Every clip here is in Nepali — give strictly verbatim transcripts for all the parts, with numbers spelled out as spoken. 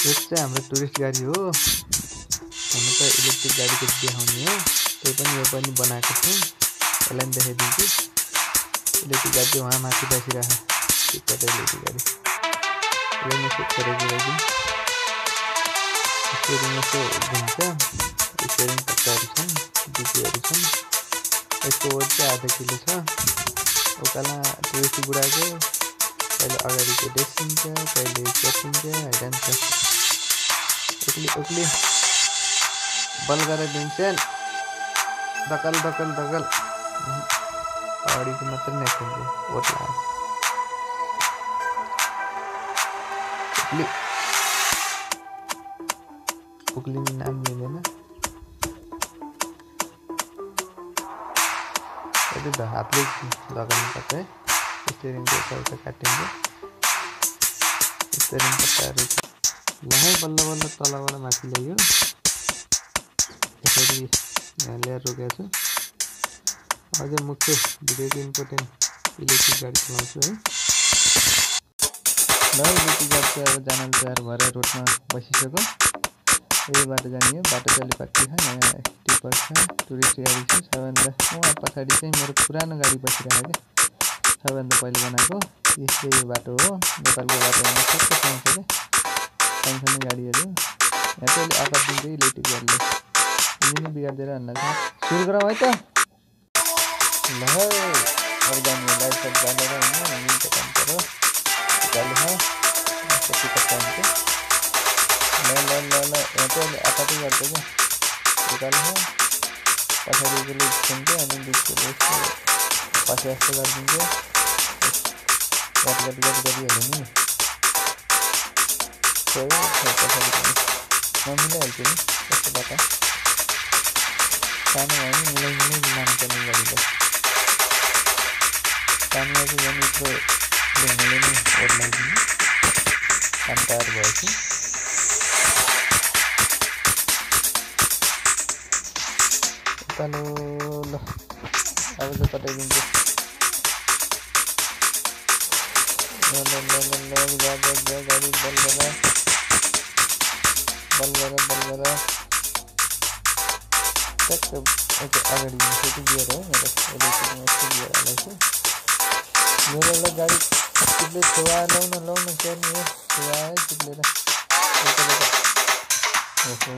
यो चाहिँ हाम्रो टुरिस्ट गाडी हो। हुन त इलेक्ट्रिक गाडीको देखाउने हो, त्यही पनि यो पनि बनाएको छु। यसलाई देखाइदिन्छु। इलेक्ट्रिक गाडी वहाँ माथि बसिरहेको टिकट इलेक्ट्रिक गाडी यसलाई म सेट गरेको लागि स्टियरिङ यसो घुम्छ। स्टियरिङ पट्टाहरू छन्, डिकीहरू छन्। यसको वेट चाहिँ आधा किलो छ। उकाला टुरिस्ट बुढाको कहिले अगाडिको डेसिन्छ, कहिले च्यातिन्छ, हैरान्छ। उक्ली उक्ली बल गरेर दिन्छन्। दकल दकल दकल अगाडिको मात्रै नखिन्छ, ओट लाग्यो। उक्ली उक्लिने नाम लिँदैन। यदि त हातले लगाउनु पर्छ है। स्टियरिङको यताउता काटिन्छ। स्टियरिङ पट्टाहरू ल है बल्ल बल्ल तलबाट माथि ल्यायो। यसरी यहाँ ल्याएर रोकेको छु। अझै मुख्य भिडियोको इम्पोर्टेन्ट इलेक्ट्रिक गाडी चलाउँछु है। ल इलेक्ट्रिक गाडी चाहिँ अब जान तयार भएर रोडमा बसिसक्यो। यही बाटो जाने हो। बाटो चाहिँ अलिक कच्ची छ। यहाँ टिपर छ, टुरिस्ट गाडी छ। सबैभन्दा उहाँ पछाडि चाहिँ मेरो पुरानो गाडी बसिरहेको क्या, सबैभन्दा पहिले बनाएको। यस्तै यो बाटो हो। नेपालको बाटो भन्दा सबै पाउँछ क्या, सानसानो गाडीहरू। यहाँ चाहिँ अहिले आकार दिन्छ इलेक्ट्रिक गाडीले। इन्जिन बिगारिदिएर हान्न छ। सुरु गरौँ है त। ल है अब जाने लाइट साइट बालेर होइन, इन्जिन त काम पऱ्यो। उकालो छ, कति कच्चा हुन्छ। ल ल ल ल यहाँ चाहिँ अहिले आकारै गर्छ क्या। उकालो छ, पछाडिको लिट छुन्छ अनि लिटको यस्तो पछि जस्तो गरिदिन्छ। गट गट गट गरिहाल्यो नि। पछाडि म मिलाइहाल्छु नि कस्तो बाटो सानो भयो नि, मिलाइ मिलाइ लानुपर्ने गाडीलाई। सानोमा चाहिँ झन् यत्रो ढुङ्गाले नै ओट लगाइदिनु। काम तयार भएपछि उकालो ल अब चाहिँ कटाइदिन्छु। ल ल ल ल ल जा जा जा गाडी बल गर बल गर बल गर ट्याक्क यता अगाडि सेटी गियर हो मेरो। इलेक्ट्रिकमा यस्तो गियर हालेको छु। मेरो ल गाडी चिप्ले छुवा लाउन लाउन पर्ने हो। छुवा है चिप्लेर ओहो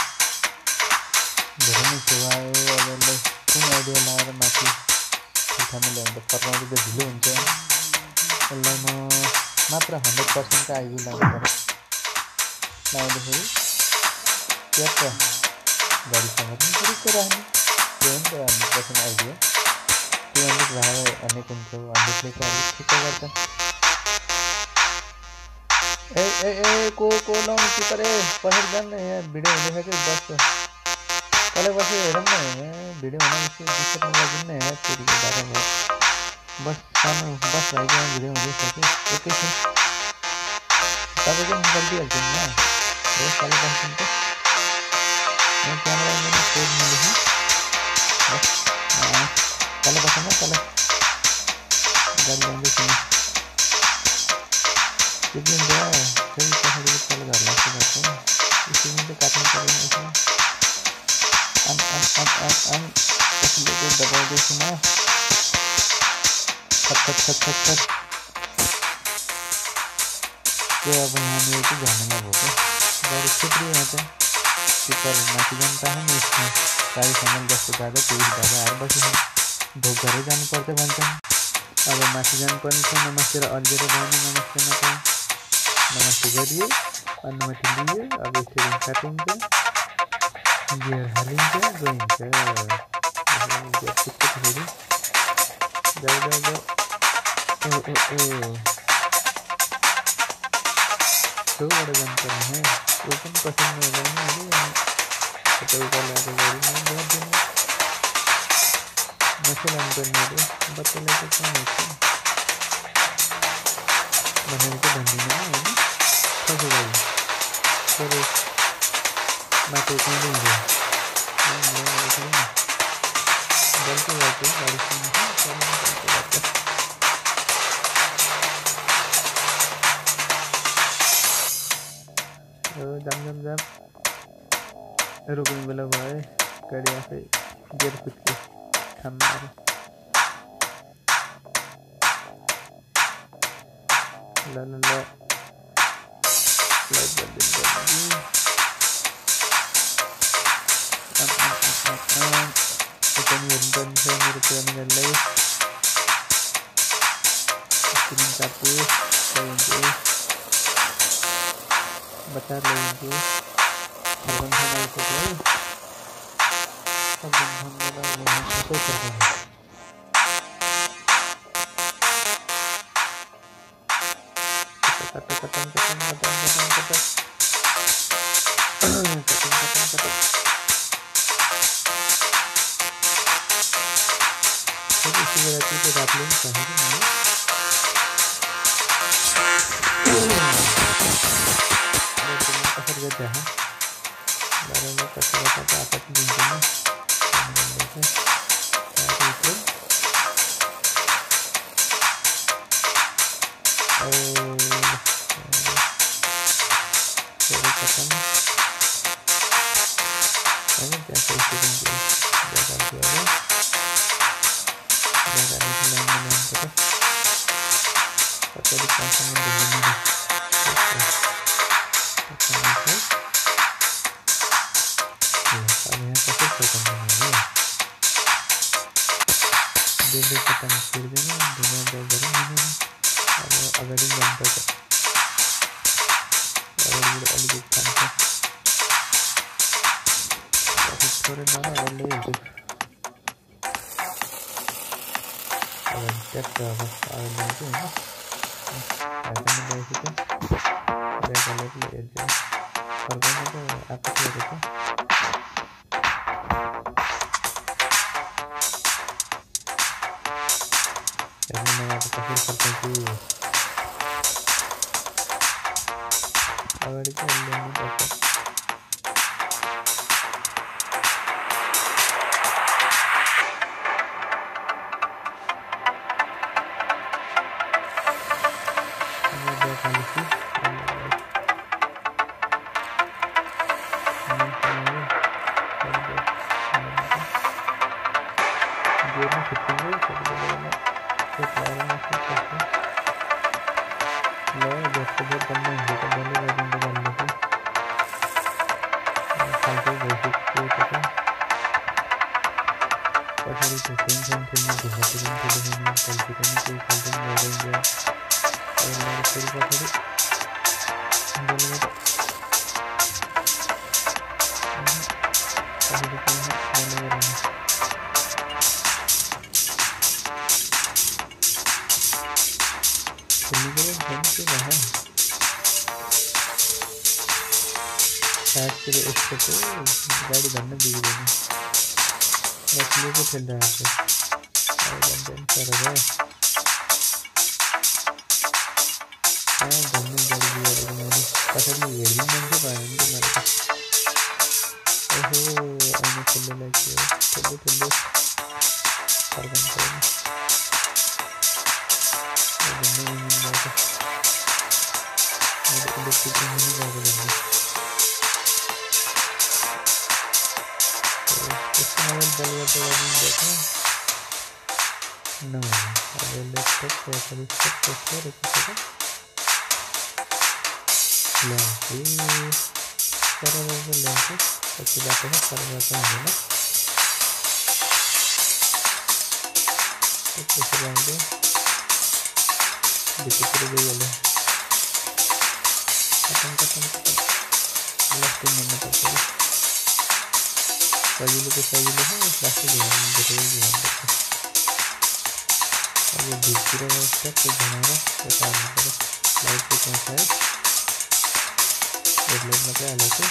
धेरै नै छुवायो। अब यसलाई कुन आइडिया लगाएर माथि उठाउनु ल्याउँदा फर्काउँदा त ढिलो हुन्छ। यसलाई म मात्र हन्ड्रेड पर्सेन्टको आइबी लाउनु पर्यो। लाउँदाखेरि ट्याक्क गाडीसँग पनि पुरुक्क राख्ने। त्यो हो नि त hundred percent idea. Two hundred राखेर अनेक हुन्छ। हन्ड्रेडले चाहिँ अलिक ठिक्क गर्छ। ए ए ए को को लाउनु टिपर ए पछाडि जान्न। यहाँ भिडियो हुँदैछ कि बस तलै बसेर हेरौँ न। यहाँ भिडियो हुँदैछ डिस्टर्ब नगरिदिनु न। यहाँ फेरिको बाटो भयो। बस सानो बस भएको यहाँ भिडियो हुँदैछ कि एकैछिन तपाईँको निकालिदिइहाल्छु नि। हो तल बस्नु त यहाँ क्यामेरा पनि कोड मिलेछ। बस तल बस्नु तल गाडी ल्याउँदैछु नि। चिप्लिन्छ फेरि पछाडिको तल घर लाग्छ गर्छ। यसरी चाहिँ काट्नु पऱ्यो। यसमा आम आम आम आम आम कसले चाहिँ दबाउँदैछु म। खट खट खट खट खट त्यो अब यहाँनिर चाहिँ झमेला भएको गाडी थुप्रै यहाँ चाहिँ टिपर माथि जानु पाएन नि। यसमा गाडी सामान जस्तो जाँदा टुरिस्ट ढाबा आएर बसेर ढोक घरै जानुपर्छ भन्छन्। अब माथि जानुपर्ने छ। नमस्ते र अल्झेर जाने। नमस्ते नपाए नमस्ते गरियो, अनुमति लियो। अब यसरी काटिन्छ, गियर हालिन्छ, गइन्छ। फेरि जाऊ जाऊ जाऊ। ओ ओ ओ छेउबाट जानुपर्ने है। ऊ पनि पसन्द नहुँदैन अरे यता उता लगाएको गाडी म गर्दिनँ। नसो लानुपर्ने अरे बच्चालाई चाहिँ कहाँ हुन्छ भनेर चाहिँ भन्दिनँ होइन। कसो गाडी तर माटो उठाउँदै हुँदैन। गल्ती भएको गाडी जाम जाम जाम रोक्ने बेला भयो गाडी आफै गेट कुद्के खाममा ल ल ल लाइट बन्द गर्नु पनि हेर्नुपर्ने छ मेरो पुरानो गाडीलाई स्क्रिन काट्छु लैजान्छु बचार लैजान्छु फर्कन थालेको है सब भन्दा सबै फर्कन cut cut cut cut cut cut इसी वैरायटी के बात लेना चाहिए कसर गया है बारे में कसर गया था आपकी जिंदगी में और थोड़ी खत्म है क्या सही से देंगे जगह दिया है जगह नहीं लेंगे लेंगे तो थोड़ी पैसा में देंगे अब यहाँ कैसे खत्म होंगे दे दे खत्म कर देना दुनिया दो करेंगे अब अगर इन जानता है अगर ये अलग एक काम है तो थोड़े ना अलग ले दे अगर चेक करो अगर ले दे ना ऐसा नहीं देख सकते देख अलग ले दे और कौन सा आप क्या देखो ऐसे में आप कैसे करते हैं अगर इसे लेने पड़ता ये देखा लिखी गेम में कितने हैं लो जैसे जो करना है तो पहले वर्जन को डालने से फालतू बेसिक को पता पहले तो सेम सेम खेलने के लिए तो हम खेलने में फालतू करने के फालतू में रहेंगे और मेरे फिर को थोड़ी बोलने का अभी तो हम बोलने वाले हैं हम से रहा शायद तेरे इसको तो गाड़ी बनने दी गई है रखने को चल रहा है और बंदन कर रहा है हाँ बनने गाड़ी दी गई है मैंने पता नहीं ये भी मन से पाएंगे मेरे को ओहो आने चलने लगे चलो चलो और बंद करेंगे बनने में मिल जाएगा और इलेक्ट्रिक में नहीं जाएगा बनने तो इसका मोबाइल बल तो वाली देखा ना अब लैपटॉप क्या करें सब कैसे रखेगा ला ये सारा वो लेके अच्छी बात है सारा बात है ना तो कैसे रहेंगे दिक्कत गई वाले खत्म खत्म खत्म लास्ट में मत करो सभी लोग सभी लोग हैं लास्ट में देखो ये अब ये दूसरा स्टेप पे बनाना तो काम करो लाइट पे क्या है रेगुलर में क्या लेके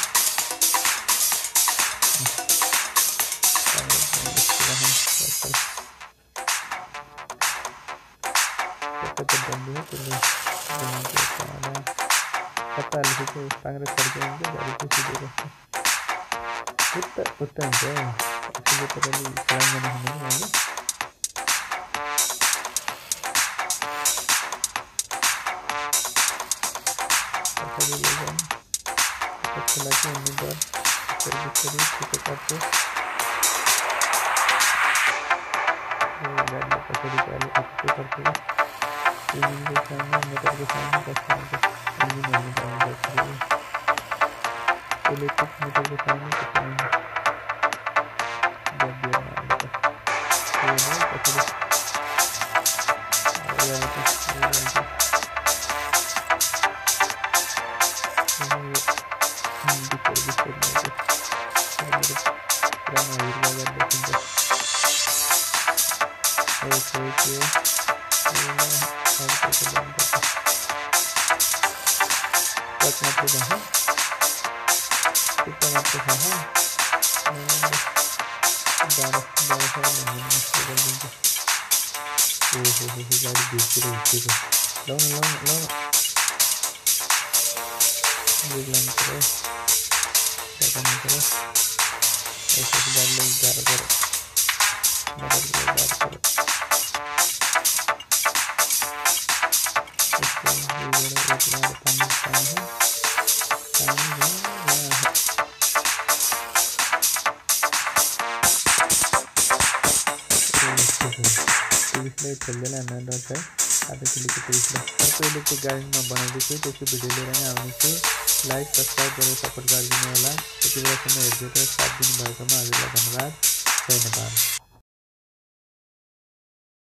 tertentu tulis dengan cara kata di situ panggil kerja itu dari itu sudah kita utang ya sudah terlalu pelanggan ini lalu kata dia kan त्यसको लागि उम्मेदवार बिस्तारै छिटो काट्छु गाडीले पछाडि गाडी आफै पर्छ इन्जिनको सामने मोटरको सामने कस्तो इन्जिन हेर्नु पाउनुपर्छ इलेक्ट्रिक मोटरको सामने कस्तो गाडीहरू आउँछ त्यो हो पछाडि चल्दैन अन्य डर है आधा किलोको तिरिसलाई अर्को इलेक्ट्रिक गाडीमा बनाउँदैछु त्यसको भिडियो लिएर नै आउनेछु लाइक सब्सक्राइब गरेर सपोर्ट गरिदिनु होला यति बेलासम्म हेरिदिएर साथ दिनुभएकोमा हजुरलाई धन्यवाद जय नेपाल।